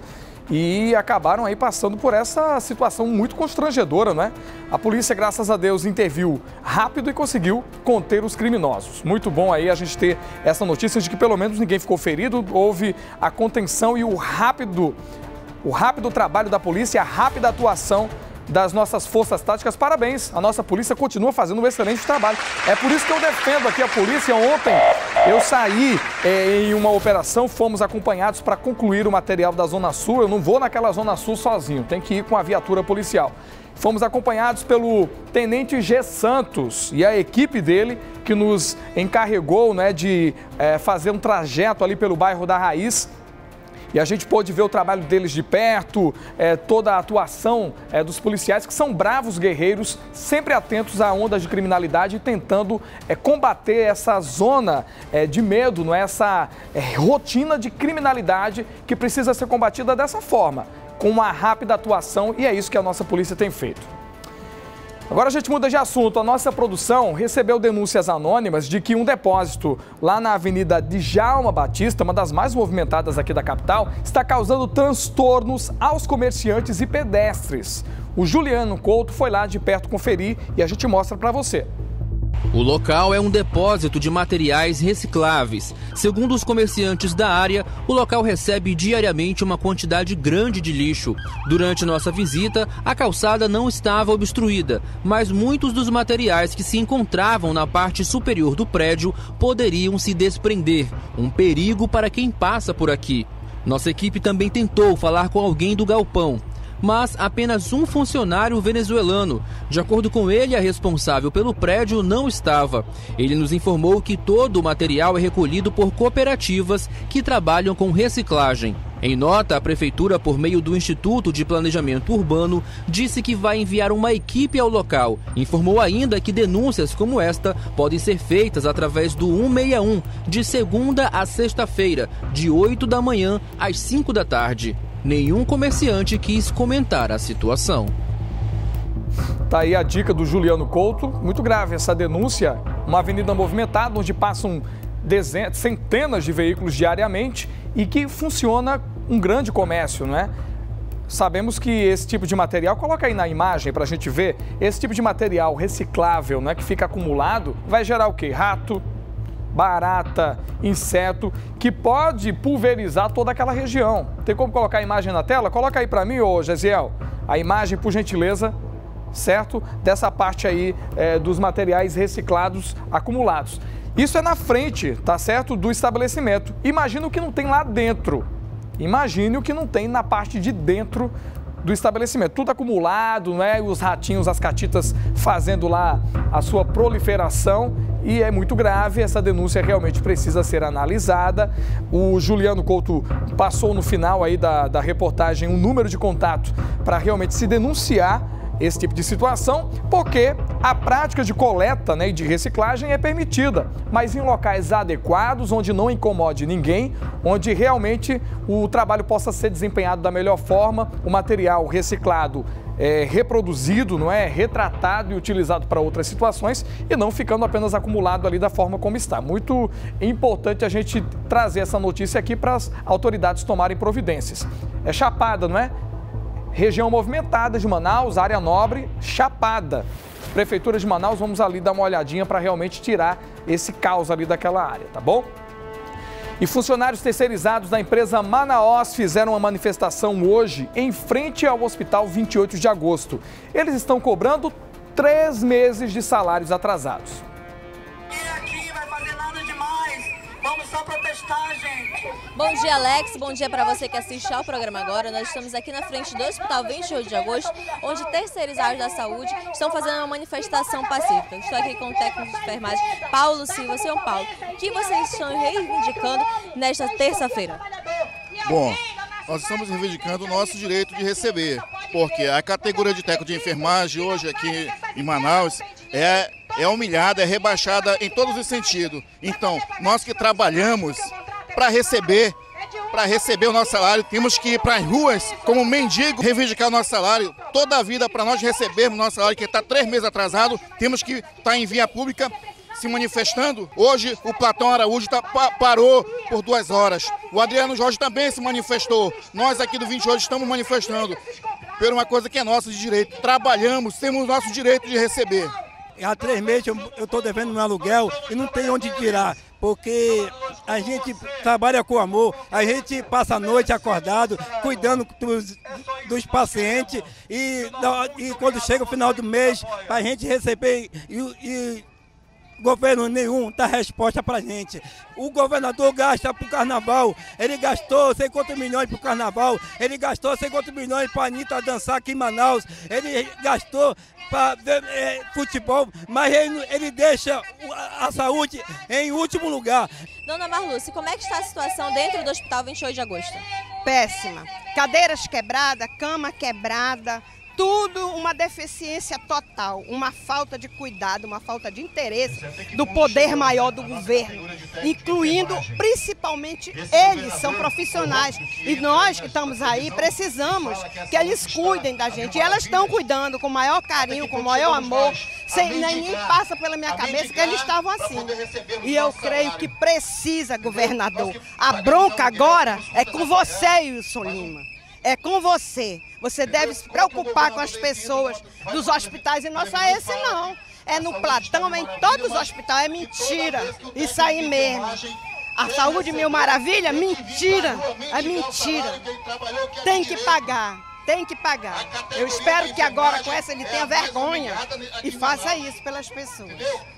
e acabaram aí passando por essa situação muito constrangedora, né? A polícia, graças a Deus, interviu rápido e conseguiu conter os criminosos. Muito bom aí a gente ter essa notícia de que pelo menos ninguém ficou ferido, houve a contenção e o rápido, o rápido trabalho da polícia, a rápida atuação das nossas forças táticas. Parabéns, a nossa polícia continua fazendo um excelente trabalho. É por isso que eu defendo aqui a polícia. Ontem eu saí é, em uma operação, fomos acompanhados para concluir o material da Zona Sul. Eu não vou naquela Zona Sul sozinho, tem que ir com a viatura policial. Fomos acompanhados pelo Tenente G. Santos e a equipe dele, que nos encarregou, né, de é, fazer um trajeto ali pelo bairro da Raiz. E a gente pôde ver o trabalho deles de perto, é, toda a atuação é, dos policiais, que são bravos guerreiros, sempre atentos a ondas de criminalidade e tentando é, combater essa zona é, de medo, não é? Essa é, rotina de criminalidade que precisa ser combatida dessa forma, com uma rápida atuação, e é isso que a nossa polícia tem feito. Agora a gente muda de assunto. A nossa produção recebeu denúncias anônimas de que um depósito lá na Avenida Djalma Batista, uma das mais movimentadas aqui da capital, está causando transtornos aos comerciantes e pedestres. O Juliano Couto foi lá de perto conferir e a gente mostra para você. O local é um depósito de materiais recicláveis. Segundo os comerciantes da área, o local recebe diariamente uma quantidade grande de lixo. Durante nossa visita, a calçada não estava obstruída, mas muitos dos materiais que se encontravam na parte superior do prédio poderiam se desprender. Um perigo para quem passa por aqui. Nossa equipe também tentou falar com alguém do galpão, mas apenas um funcionário venezuelano. De acordo com ele, a responsável pelo prédio não estava. Ele nos informou que todo o material é recolhido por cooperativas que trabalham com reciclagem. Em nota, a Prefeitura, por meio do Instituto de Planejamento Urbano, disse que vai enviar uma equipe ao local. Informou ainda que denúncias como esta podem ser feitas através do cento e sessenta e um, de segunda a sexta-feira, de oito da manhã às cinco da tarde. Nenhum comerciante quis comentar a situação. Tá aí a dica do Juliano Couto. Muito grave essa denúncia. Uma avenida movimentada onde passam dezenas, centenas de veículos diariamente e que funciona um grande comércio, não é? Sabemos que esse tipo de material, coloca aí na imagem para a gente ver, esse tipo de material reciclável, né, que fica acumulado, vai gerar o quê? Rato, barata, inseto, que pode pulverizar toda aquela região. Tem como colocar a imagem na tela? Coloca aí para mim, ô Gesiel, a imagem, por gentileza, certo? Dessa parte aí é, dos materiais reciclados acumulados. Isso é na frente, tá certo? Do estabelecimento. Imagina o que não tem lá dentro. Imagine o que não tem na parte de dentro do estabelecimento. Tudo acumulado, né? Os ratinhos, as catitas fazendo lá a sua proliferação e é muito grave. Essa denúncia realmente precisa ser analisada. O Juliano Couto passou no final aí da, da reportagem um número de contato para realmente se denunciar esse tipo de situação, porque a prática de coleta, né, e de reciclagem é permitida, mas em locais adequados, onde não incomode ninguém, onde realmente o trabalho possa ser desempenhado da melhor forma, o material reciclado é reproduzido, não é, retratado e utilizado para outras situações e não ficando apenas acumulado ali da forma como está. Muito importante a gente trazer essa notícia aqui para as autoridades tomarem providências. É Chapada, não é? Região movimentada de Manaus, área nobre, Chapada. Prefeitura de Manaus, vamos ali dar uma olhadinha para realmente tirar esse caos ali daquela área, tá bom? E funcionários terceirizados da empresa Manaus fizeram uma manifestação hoje em frente ao Hospital vinte e oito de agosto. Eles estão cobrando três meses de salários atrasados. Vamos só protestar, gente. Bom dia, Alex. Bom dia para você que assiste ao programa agora. Nós estamos aqui na frente do Hospital vinte e oito de agosto, onde terceirizados da saúde estão fazendo uma manifestação pacífica. Estou aqui com o técnico de enfermagem, Paulo Silva. Senhor Paulo, o que vocês estão reivindicando nesta terça-feira? Bom, nós estamos reivindicando o nosso direito de receber, porque a categoria de técnico de enfermagem hoje aqui em Manaus é... é humilhada, é rebaixada em todos os sentidos. Então, nós que trabalhamos para receber, para receber o nosso salário, temos que ir para as ruas como mendigo reivindicar o nosso salário. Toda a vida para nós recebermos o nosso salário, que está três meses atrasado, temos que estar em via pública se manifestando. Hoje o Platão Araújo tá, parou por duas horas. O Adriano Jorge também se manifestou. Nós aqui do vinte e oito estamos manifestando por uma coisa que é nossa de direito. Trabalhamos, temos o nosso direito de receber. Há três meses eu estou devendo meu aluguel e não tem onde tirar, porque a gente trabalha com amor, a gente passa a noite acordado, cuidando dos, dos pacientes e, e quando chega o final do mês, a gente receber e, e governo nenhum dá resposta pra gente. O governador gasta pro carnaval, ele gastou sei quantos milhões pro carnaval, ele gastou sei quantos milhões pra Anitta dançar aqui em Manaus, ele gastou para é, futebol, mas ele, ele deixa a, a saúde em último lugar. Dona Marluce, como é que está a situação dentro do Hospital vinte e oito de agosto? Péssima. Cadeiras quebradas, cama quebrada, tudo uma deficiência total, uma falta de cuidado, uma falta de interesse do poder maior do governo, incluindo principalmente eles, são profissionais. E nós que estamos aí precisamos que eles cuidem da gente. E elas estão cuidando com o maior carinho, com o maior amor, sem nem passa pela minha cabeça que eles estavam assim. E eu creio que precisa, governador. A bronca agora é com você, Wilson Lima. É com você. Você deve se preocupar com as pessoas dos hospitais e não só esse não. É no Platão, é em todos os hospitais. É mentira. Isso aí mesmo. A saúde mil maravilha? Mentira. É mentira. Tem que pagar. Tem que pagar. Eu espero que agora com essa ele tenha vergonha e faça isso pelas pessoas.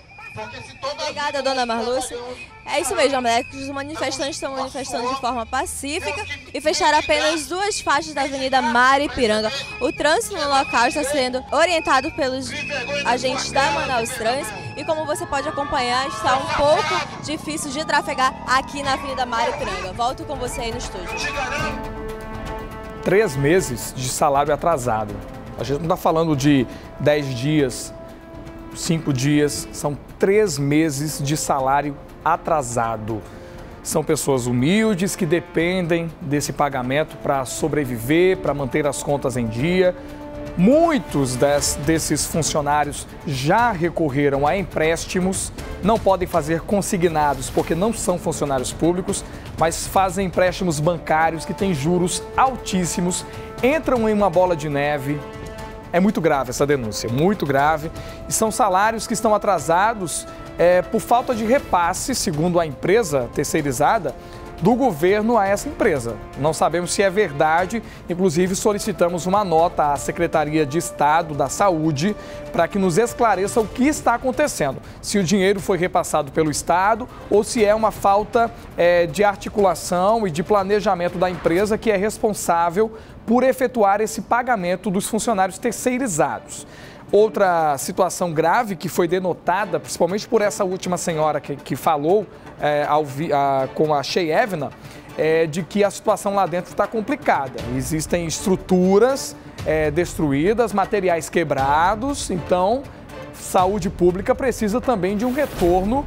Obrigada, dona Marluce. É isso mesmo, Alex. Os manifestantes estão manifestando de forma pacífica e fecharam apenas duas faixas da Avenida Maripiranga. O trânsito no local está sendo orientado pelos agentes da Manaus Trans e, como você pode acompanhar, está um pouco difícil de trafegar aqui na Avenida Maripiranga. Volto com você aí no estúdio. Três meses de salário atrasado. A gente não está falando de dez dias, cinco dias, são três meses de salário atrasado. São pessoas humildes que dependem desse pagamento para sobreviver, para manter as contas em dia. Muitos des, desses funcionários já recorreram a empréstimos, não podem fazer consignados porque não são funcionários públicos, mas fazem empréstimos bancários que têm juros altíssimos, entram em uma bola de neve. É muito grave essa denúncia, muito grave. E são salários que estão atrasados é, por falta de repasse, segundo a empresa terceirizada, do governo a essa empresa. Não sabemos se é verdade, inclusive solicitamos uma nota à Secretaria de Estado da Saúde para que nos esclareça o que está acontecendo. Se o dinheiro foi repassado pelo Estado ou se é uma falta é, de articulação e de planejamento da empresa que é responsável por efetuar esse pagamento dos funcionários terceirizados. Outra situação grave que foi denotada, principalmente por essa última senhora que, que falou é, ao, a, com a Cheyevna, é de que a situação lá dentro está complicada. Existem estruturas é, destruídas, materiais quebrados, então saúde pública precisa também de um retorno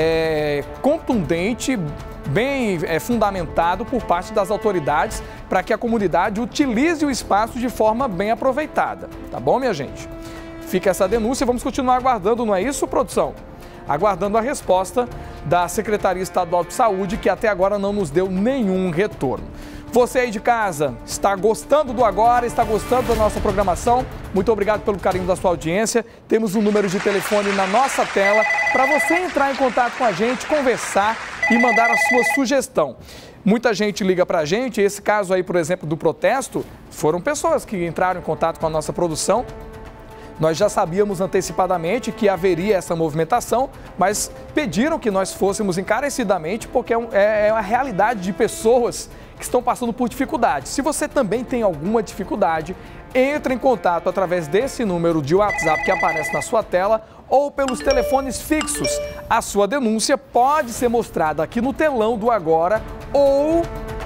é, contundente, bem é, fundamentado por parte das autoridades para que a comunidade utilize o espaço de forma bem aproveitada. Tá bom, minha gente? Fica essa denúncia, vamos continuar aguardando, não é isso, produção? Aguardando a resposta da Secretaria Estadual de Saúde, que até agora não nos deu nenhum retorno. Você aí de casa, está gostando do Agora, está gostando da nossa programação? Muito obrigado pelo carinho da sua audiência. Temos um número de telefone na nossa tela para você entrar em contato com a gente, conversar e mandar a sua sugestão. Muita gente liga para a gente, esse caso aí, por exemplo, do protesto, foram pessoas que entraram em contato com a nossa produção. Nós já sabíamos antecipadamente que haveria essa movimentação, mas pediram que nós fôssemos encarecidamente, porque é uma realidade de pessoas que estão passando por dificuldade. Se você também tem alguma dificuldade, entre em contato através desse número de WhatsApp que aparece na sua tela ou pelos telefones fixos. A sua denúncia pode ser mostrada aqui no telão do Agora ou...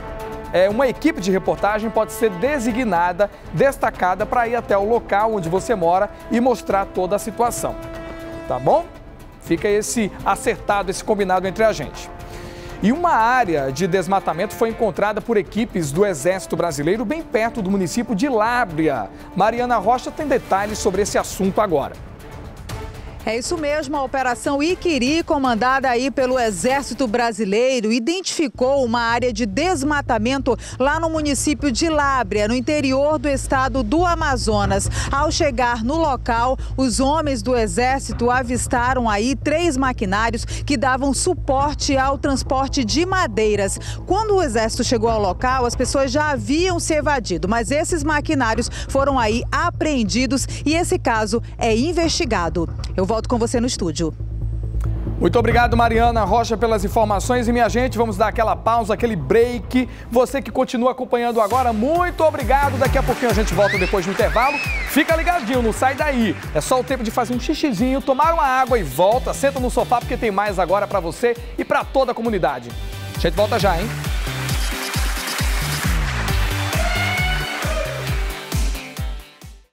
É, uma equipe de reportagem pode ser designada, destacada para ir até o local onde você mora e mostrar toda a situação. Tá bom? Fica esse acertado, esse combinado entre a gente. E uma área de desmatamento foi encontrada por equipes do Exército Brasileiro bem perto do município de Lábrea. Mariana Rocha tem detalhes sobre esse assunto agora. É isso mesmo, a Operação Iquiri, comandada aí pelo Exército Brasileiro, identificou uma área de desmatamento lá no município de Lábrea, no interior do estado do Amazonas. Ao chegar no local, os homens do Exército avistaram aí três maquinários que davam suporte ao transporte de madeiras. Quando o Exército chegou ao local, as pessoas já haviam se evadido, mas esses maquinários foram aí apreendidos e esse caso é investigado. Eu vou Volto com você no estúdio. Muito obrigado, Mariana Rocha, pelas informações. E, minha gente, vamos dar aquela pausa, aquele break. Você que continua acompanhando agora, muito obrigado. Daqui a pouquinho a gente volta depois do intervalo. Fica ligadinho, não sai daí. É só o tempo de fazer um xixizinho, tomar uma água e volta. Senta no sofá porque tem mais agora para você e para toda a comunidade. A gente volta já, hein?